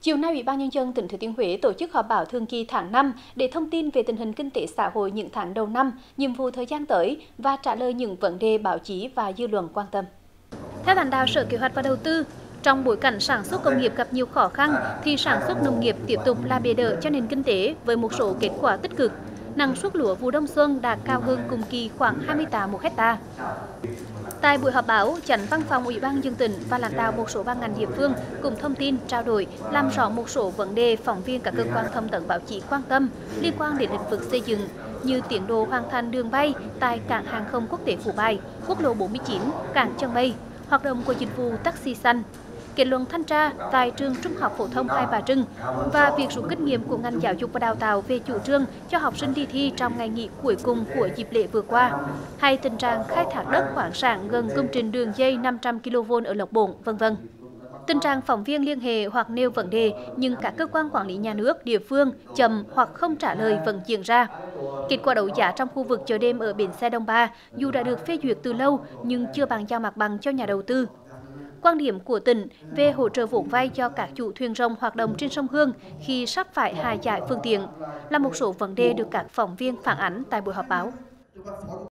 Chiều nay, Ủy ban Nhân dân tỉnh Thừa Thiên Huế tổ chức họp báo thường kỳ tháng 5 để thông tin về tình hình kinh tế xã hội những tháng đầu năm, nhiệm vụ thời gian tới và trả lời những vấn đề báo chí và dư luận quan tâm. Theo lãnh đạo Sở Kế hoạch và Đầu tư, trong bối cảnh sản xuất công nghiệp gặp nhiều khó khăn, thì sản xuất nông nghiệp tiếp tục là bệ đỡ cho nền kinh tế với một số kết quả tích cực. Năng suất lúa vụ đông xuân đạt cao hơn cùng kỳ khoảng 20 tạ một hectare. Tại buổi họp báo, Chánh Văn phòng Ủy ban Nhân dân tỉnh và lãnh đạo một số ban ngành địa phương cùng thông tin, trao đổi, làm rõ một số vấn đề phóng viên các cơ quan thông tấn báo chí quan tâm liên quan đến lĩnh vực xây dựng như tiến độ hoàn thành đường bay tại cảng hàng không quốc tế Phú Bài, quốc lộ 49, cảng Chân Mây, hoạt động của dịch vụ taxi xanh, kết luận thanh tra tại trường Trung học phổ thông Hai Bà Trưng và việc rút kinh nghiệm của ngành giáo dục và đào tạo về chủ trương cho học sinh đi thi trong ngày nghỉ cuối cùng của dịp lễ vừa qua, hay tình trạng khai thác đất khoáng sản gần công trình đường dây 500 kV ở Lộc Bổn, v.v. Tình trạng phóng viên liên hệ hoặc nêu vấn đề nhưng các cơ quan quản lý nhà nước, địa phương chậm hoặc không trả lời vẫn diễn ra. Kết quả đấu giá trong khu vực chợ đêm ở bến xe Đông Ba dù đã được phê duyệt từ lâu nhưng chưa bàn giao mặt bằng cho nhà đầu tư. Quan điểm của tỉnh về hỗ trợ vốn vay cho các chủ thuyền rồng hoạt động trên sông Hương khi sắp phải hạ giải phương tiện là một số vấn đề được các phóng viên phản ánh tại buổi họp báo.